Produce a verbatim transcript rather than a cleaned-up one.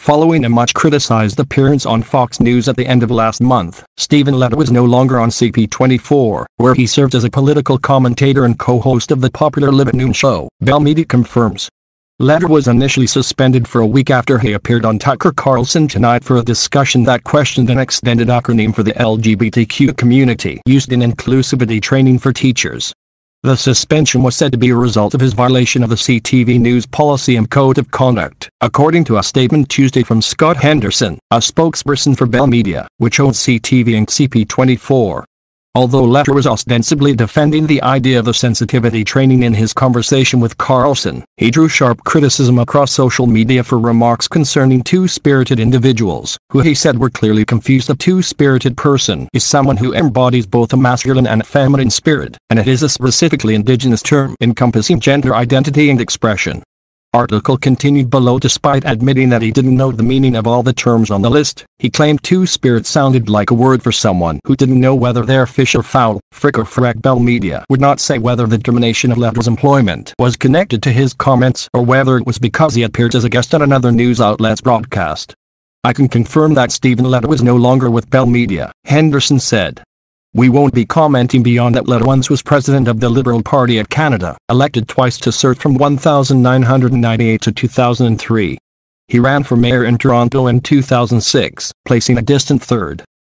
Following a much criticized appearance on Fox News at the end of last month, Stephen LeDrew was no longer on C P twenty-four, where he served as a political commentator and co-host of the popular Live at Noon show, Bell Media confirms. LeDrew was initially suspended for a week after he appeared on Tucker Carlson Tonight for a discussion that questioned an extended acronym for the L G B T Q community used in inclusivity training for teachers. The suspension was said to be a result of his violation of the C T V News policy and code of conduct, according to a statement Tuesday from Scott Henderson, a spokesperson for Bell Media, which owns C T V and C P twenty-four. Although LeDrew was ostensibly defending the idea of the sensitivity training in his conversation with Carlson, he drew sharp criticism across social media for remarks concerning two-spirited individuals, who he said were clearly confused. A two-spirited person is someone who embodies both a masculine and a feminine spirit, and it is a specifically Indigenous term encompassing gender identity and expression. Article continued below. Despite admitting that he didn't know the meaning of all the terms on the list, he claimed two-spirit sounded like a word for someone who didn't know whether they're fish or fowl, frick or frack. Bell Media would not say whether the termination of LeDrew's employment was connected to his comments or whether it was because he appeared as a guest on another news outlet's broadcast. "I can confirm that Stephen LeDrew is no longer with Bell Media," Henderson said. "We won't be commenting beyond that." LeDrew once was president of the Liberal Party of Canada, elected twice to serve from nineteen ninety-eight to two thousand three. He ran for mayor in Toronto in two thousand six, placing a distant third.